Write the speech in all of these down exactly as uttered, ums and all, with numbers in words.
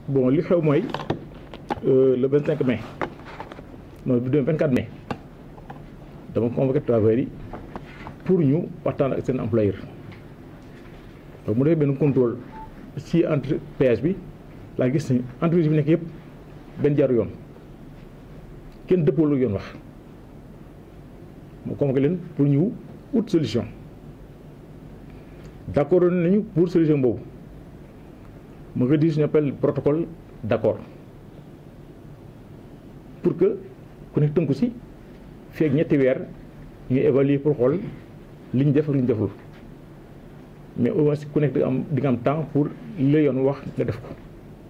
bon li xew mooy le vingt cinq mai non le vingt quatre mai dama convoqué travailleurs yi pour ñu waxtaan ak seen employeur donc mu defee benn contrôle ci entre P S bi laa gis ni entreprise bi nekk yëpp benn jaaru yoon kenn dëppoo lu yoon wax mu convoqué leen pour ñu wut solution d'accord nañu pour solution boobu mu rédige ce qu'on appelle protocole d'accord pour que ku nekk tënku si feeg ñetti weer ñuy évaluer pour xool li ñu def ak li ñu deful mais au moins ku nekk di am di nga am temps pour li la yoon wax nga def ko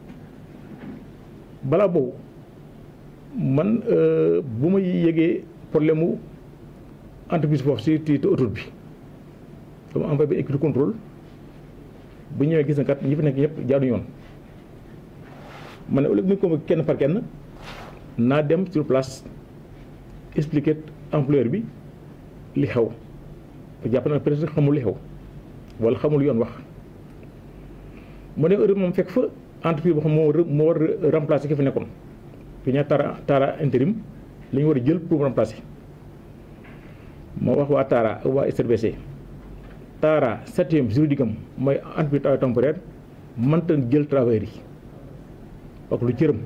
balaa boobu man bu ma yëgee problème mu entreprise foofu si ci autoroute bi dama envoyé ba équipe de contrôle bu ñëwee gis na kat ñi fi nekk ñëpp jaaru yoon ma ne au lieu que ñu kenn par kenn naa dem sur place expliquer employeur bi li xew jàpp na peut-être xamul li xew wala xamul yoon wax mu ne heure moom fekk fa entreprise boo xam moo moo war a remplacer ki fi nekkoon fi ñaa Tara Tara intérim la ñu war a jël pour remplacer moo wax waa Tara ak waa S R B C Tara septième juridique am mooy entreprise travail temporaire mënta jël travailleurs yi wax lu cëram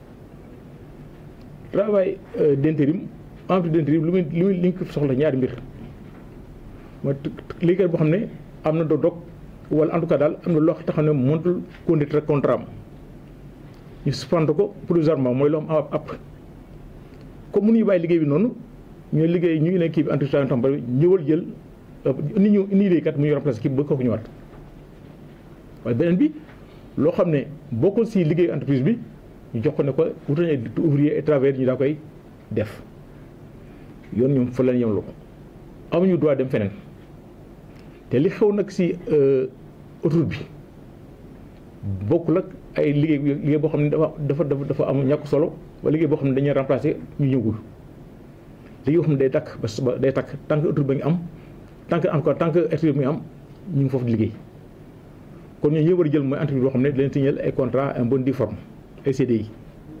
travail d'intérim entreprise d'intérim lu muy lu muy li ñu ko soxla ñaari mbir mooy liggéey boo xam ne am na doo dog wala en tout cas daal am na loo xam ne mënatul conduire contrat am ñu suspendre ko provisoirement mooy loo xam am ab comme mënuñu bàyyi liggéey bi noonu ñooy liggéey ñu ngi ne kii bi entreprise travail temporaire ñëwal jël ni ñu ni liggéeykat mu ñu remplacer kii ba kooku ñëwaat waaye beneen bi loo xam ne bokkul si liggéey entreprise bi ñu jox ko ne ko wutal nañu ouvrier et travailleur ñu daa koy def yoon ñoom fa la ñu yemloo amuñu droit dem feneen te li xew nag si autoroute bi bokkul ak ay liggéey liggéey boo xam ne dafa dafa dafa am ñàkk solo wala liggéey boo xam ne dañuy remplacer ñu ñëwul liggéey boo xam ne day takk ba day takk tant que autoroute ba ngi am tant que encore tant que activité bi am ñu ngi foofu di liggéey kon ñooñu ñëw war a jël mooy entreprise boo xam ne dañ leen signal ay contrat en bonne due forme ay C D I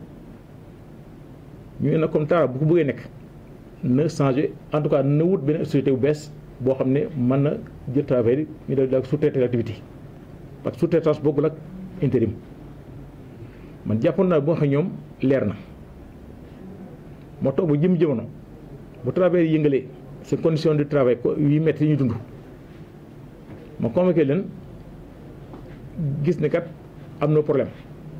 ñu ne nag comme Tara bu ko bëggee nekk na changé en tout cas na wut benn société bu bees boo xam ne mën na jël travail yi ñu def daal sous-traiter l'activité parce que sous-traitance bokkul ak intérim man jàppoon naa boo xam ñoom leer na moo toog ba jëm jamono bu travail yi yëngalee seen condition de travail ko yi métti yi ñu dund ma convoqué leen gis ne kat am na problème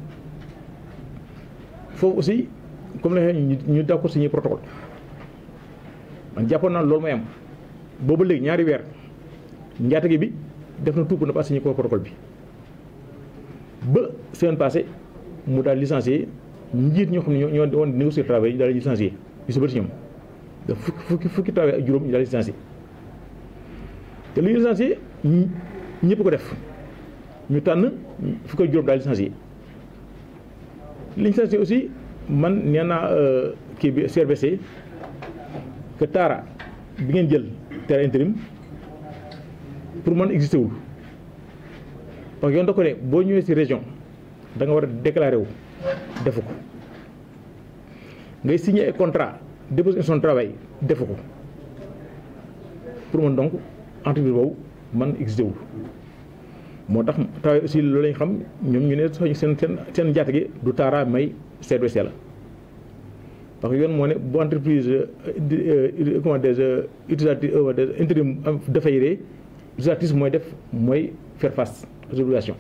foofu aussi comme la ñu ñu d'accord signé protocole man jàppoon naa loolu may am boobu léegi ñaari weer njaatige bi def na tout pour ne pas signé ko protocole bi ba semaine passée mu daal licencié njiit ñoo xam ne ñoo ñoo doon négocier travail ñu daal licencié yu si bëri si ñoom da fukki fukki fukki travail ak juróom ñu daal licencié te li licencié ñëpp ko def ñu tànn fukki ak juróom daal licencié licencié aussi man nee naa kii bi C R B C que Tara bi ngeen jël Tara intérim pour man existé wul parce que yoon da ko ne boo ñëwee ci région da nga war a déclaré wu defu ko ngay signé ay contrat déposer son travail defu ko pour man donc entreprise boobu man existé wul moo tax travail aussi loolu lañ xam ñoom ñu ne seen seen seen njaatige du Tara may C R B C la parce que yoon moo ne bu entreprise comment des utilisateur des intérim dafay ree utilisatrice mooy def mooy faire face aux obligations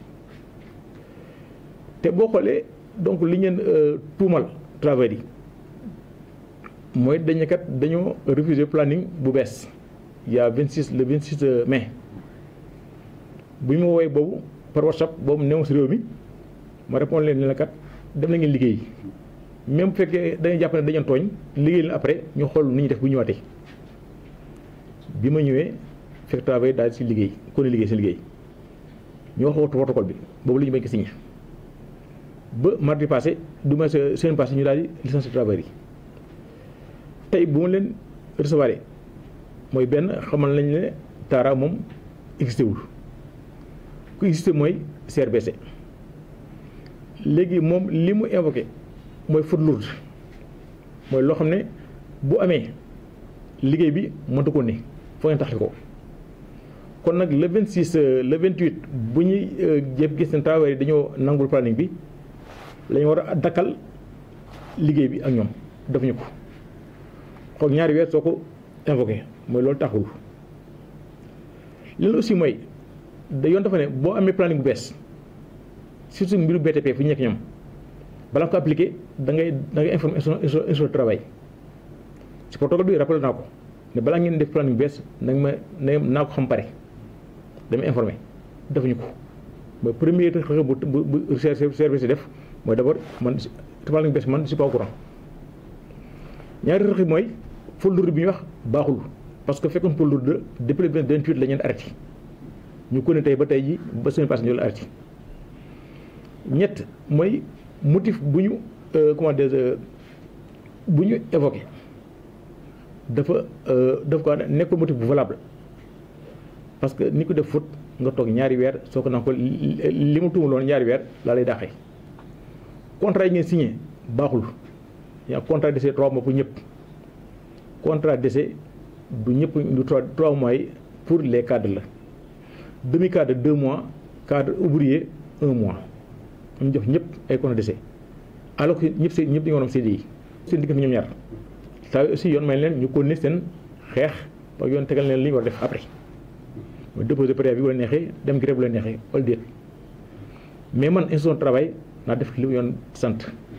te boo xoolee donc li ngeen tuumal travail yi mooy dañu kat dañoo refuser planning bu bees il y a vingt six le vingt six mai bu ñu ma woowee boobu par WhatsApp boobu néew si réew mi ma répondre leen ne la kat dem na ngeen liggéey même bu fekkee dañuy jàpp ne dañu tooñ liggéey leen après ñu xool ni ñu def bu ñëwaatee bi ma ñëwee fekk travail daal si liggéey kon liggéey si liggéey ñu wax waxtu protocole bi boobu la ñu bañ ko signé ba mardi passé du ma semaine passé ñu daal di licencié travail yi tey bu ma leen recevoir mooy benn xamal nañ ne Tara moom existé wul ku existé mooy C R B C léegi moom li mu invoqué mooy faute lourde mooy loo xam ne bu amee liggéey bi mënta ko ni foo ngeen taxli ko kon nag le vingt-six le vingt-huit bu ñuy jëf gis ne travailleurs yi dañoo nangul planning bi la ñu war a dakkal liggéey bi ak ñoom defuñu ko xool ñaari weer soo ko invoqué mooy loolu taxul leen aussi mooy da yoon dafa ne boo amee planning bu bees surtout mbiru B T P fu ñu nekk ñoom balaa ko appliqué da ngay da ngay informer inspection du travail ci protocole bi rappelé naa ko ne balaa ngeen def planning bu bees nag ma ne naa ko xam pare damay informé defuñu ko mooy premier xeex bu bu bu service def mooy d'abord man planning bu bees man je suis pas au courant ñaari rëq mooy faute lourde bi ñuy wax baaxul parce que fekkoon faute lourde depuis le vingt-huit la ñu arrêté ñu ko ne tey ba tey ji ba semaine passée ñu la arrêté ñett mooy motif bu ñu comment dire bu ñu évoqué dafa dafa ko nekkul motif bu valable parce que ni ko def faute nga toog ñaari weer soo ko naan ko li mu tuumaloon ñaari weer laa lay daaxee contrat yi ngeen signé baaxul yaa contrat d'essai trois mois pour ñëpp contrat d'essai du ñëpp du trois trois mois yi pour les cadres la demi cadre deux mois cadre ouvrier un mois ñu jox ñëpp ay contrat d'essai alors que ñëpp seen ñëpp dañu war a am C D I seen diggante ñoom ñaar saa aussi yoon may leen ñu continuer seen xeex ba yoon tegal leen li ñu war a def après mooy déposer préavis bi wala neexee dem grève bu la neexee wala déet mais man inspection du travail naa def li yoon sant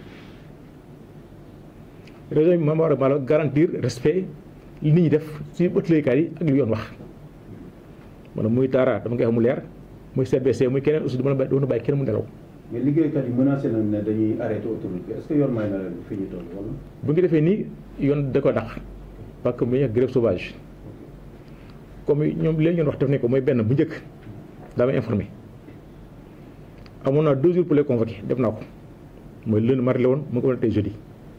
raison bi ma war a maanaam garantir respect li nit ñi def ci ëtt liggéeykaay yi ak li yoon wax maanaam muy taara dama koy wax mu leer muy C B C muy keneen aussi du mën a bàyyi bàyyi kenn mu nelaw. mais liggéeykat yi menacé nañ ne dañuy arrêté autoroute bi est-ce que yoon may na leen fi ñu toll wala. bu ngi defee nii yoon da ko dàq parce que mu ñuy grève sauvage comme ñoom léegi ñoon wax def nañ ko mooy benn bu njëkk daa may informé amoon naa deux jours pour les convoquer def naa ko mooy lundi mardi la woon mu ko woon tey jeudi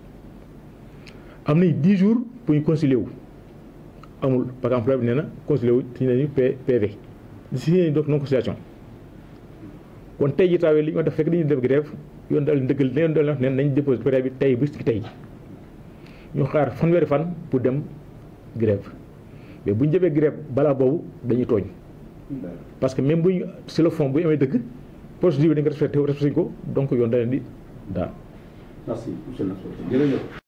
am nañ dix jours pour ñu concilier wu amul parce que employé bi nee na concilier wu si nañu P V si nañu donc non conciliation kon tey ji taawee li ñu def fekk dañuy def grève yoon daal ndëggal yoon daal wax ne nañ déposé préavis bi tey bis ki tey ñu xaar fanweeri fan pour dem grève mais bu ñu jëfee grève balaa boobu dañuy tooñ parce que même bu ñu sur le fond bu ñu amee dëgg procédure bi dañ ko respecté respecté ko donc yoon da leen di daal. merci monsieur Nassou jërëjëf.